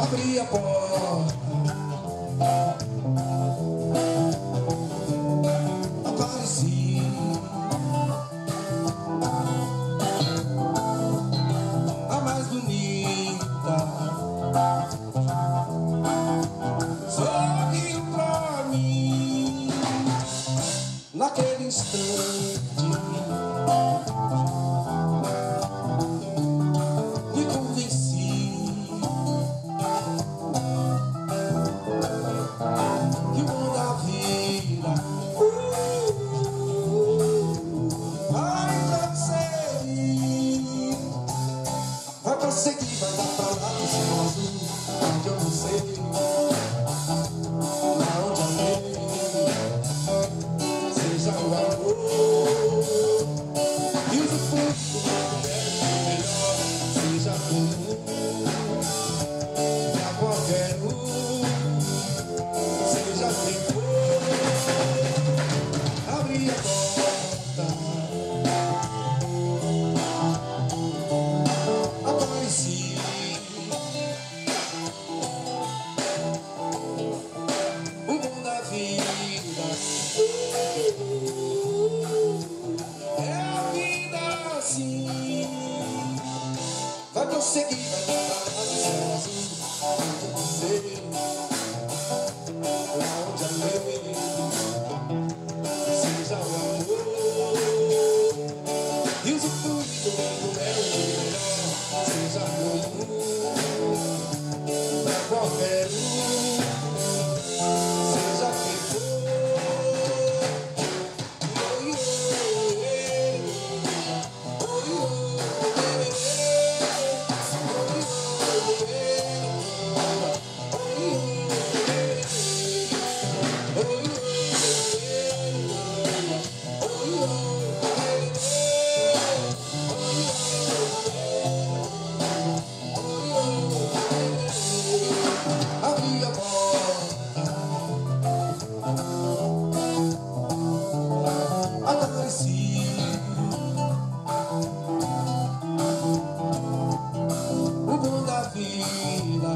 abri a porta, apareci. A mais bonita sorriu pra mim. Naquele instante me convenci que o bom da vida vai prosseguir. Vai prosseguir, vai dar pra lá do céu azul, onde eu não sei, lá onde amei, seja o amor. E o futuro é melhor, seja comum pra qualquer um, seja quem for. Abri a porta, apareci. O bom da vida é a vida assim. Vai conseguir, vai dar pra lá do céu azul, onde eu sei, lá onde amei, seja o amor. E o futuro é o melhor, seja comum pra qualquer um, seja quem for. Abri a porta, apareci. O bom da vida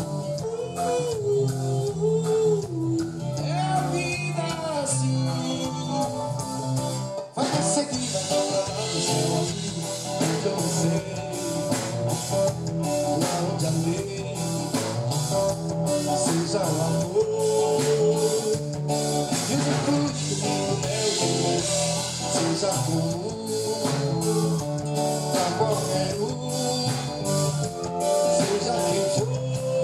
é a vida assim. Vai conseguir, vai dar pra lá do céu azul, onde eu não sei, lá onde amei, seja o amor. E o futuro é o melhor, seja comum pra qualquer um, seja quem for.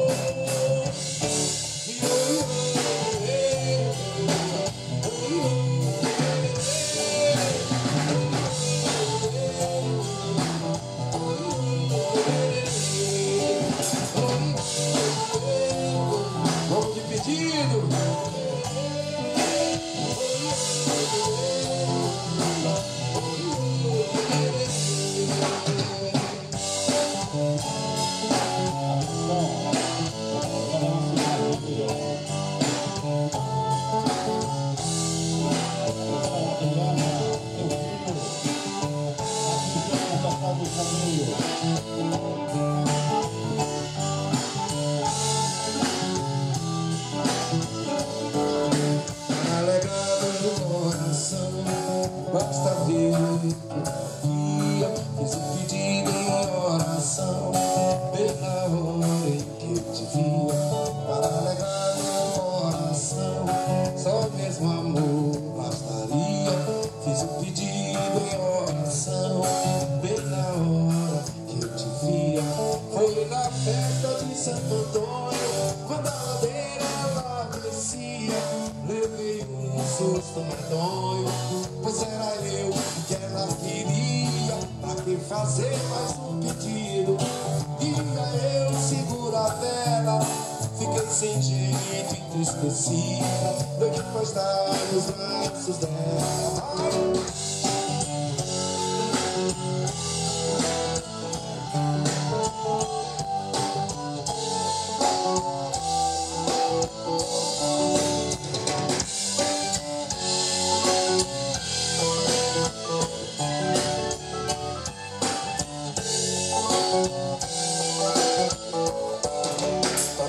Vamos de pedido. Para alegrar meu coração, basta ver que fiz um pedido em oração, pela hora em que eu te vi. Para alegrar meu coração, só mesmo amor bastaria. Fiz um pedido em oração, pela hora que eu te via. Foi na festa de Santo Antônio, quando a ladeira ela descia. Levei um susto medonho, pois era eu que ela queria. Pra que fazer mais um pedido? Ia eu seguro a vela, fiquei sem jeito, entristecida. Noite pra estar nos braços dela.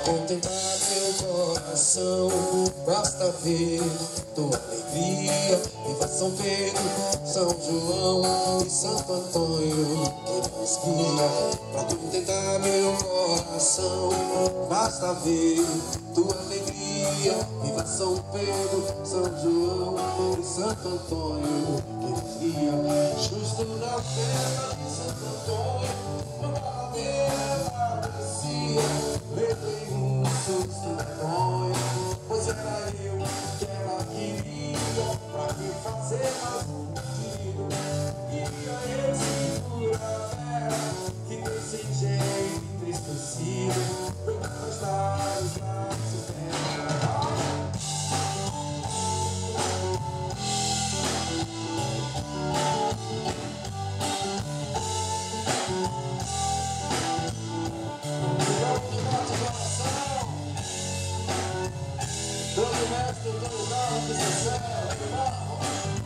contemplar meu coração, basta ver tua alegria. Viva São Pedro, São João e Santo Antônio, que nos guia. Pra contentar meu coração, basta ver tua alegria. Viva São Pedro, São João e Santo Antônio, que nos guia. Justo na terra de Santo Antônio, uma bandeira parecia. Levei um susto medonho, pois era eu que ela queria, pra me fazer mais um pedido. Queria eu segurar a fera, fiquei sem jeito, entristecido, pegando os lábios dela. Todo mestre, todo lugar, que se serve, irmão.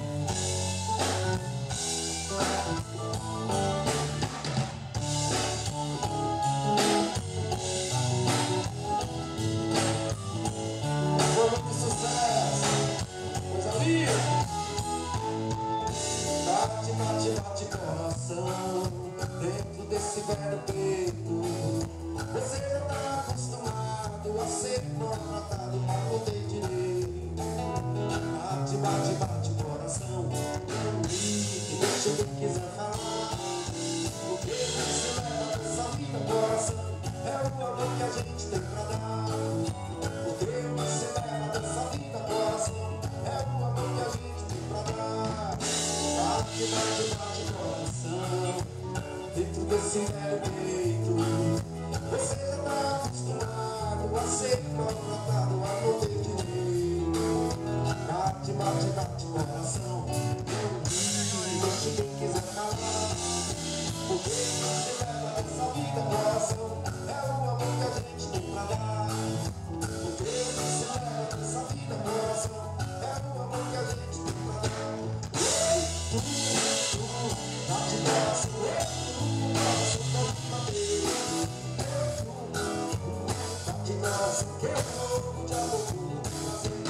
Foi muito sucesso, coisa linda. Bate, bate, bate coração dentro desse velho peito. Você já tá acostumado a ser maltratado, mas não tem direito. Bate, bate, bate coração, não ligue, deixa quem quiser falar. Porque você leva dessa vida, coração, é o amor que a gente tem pra dar. Porque você leva dessa vida, coração, é o amor que a gente tem pra dar. Bate, bate, bate coração dentro desse velho peito. Você já tá acostumado a ser maltratado, a não ter direito. Bate, bate, bate coração, não deixe quem quiser falar. Porque você leva essa vida, coração, é o amor que a gente tem pra dar. Porque você leva essa vida, coração, é o amor que a gente tem pra dar. Bate coração, coração pode bater. Bate coração, que eu vou te amor com prazer.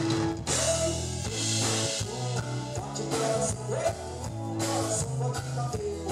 Bate coração, coração pode bater.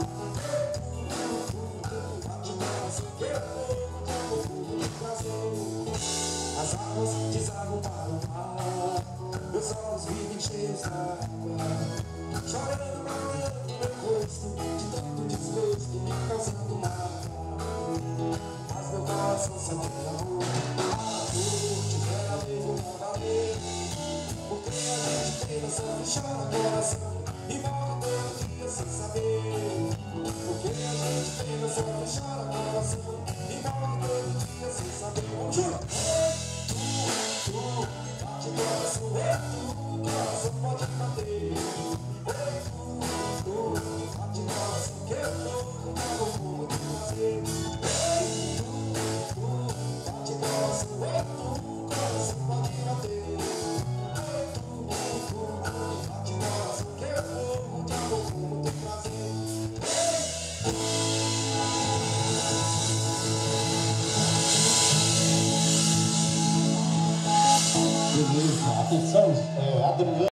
Bate coração, que eu vou te amor com prazer. As águas desarrumaram o mar, meus olhos vivem cheios d'água, chorando, molhando meu rosto, de tanto desgosto me causando mal. Mas meu coração sempre amor, a dor tiver mesmo pra valer. Porque a gente tem noção que chora coração e morre todo dia sem saber. Porque a gente tem noção que chora coração e morre todo dia sem saber. Vamos junto! Bate coração, coração pode bater. Bate coração, que eu tô com muito prazer. Bate coração, coração pode bater. Bate coração, que eu tô com muito prazer. Beleza, atenção, Adriano.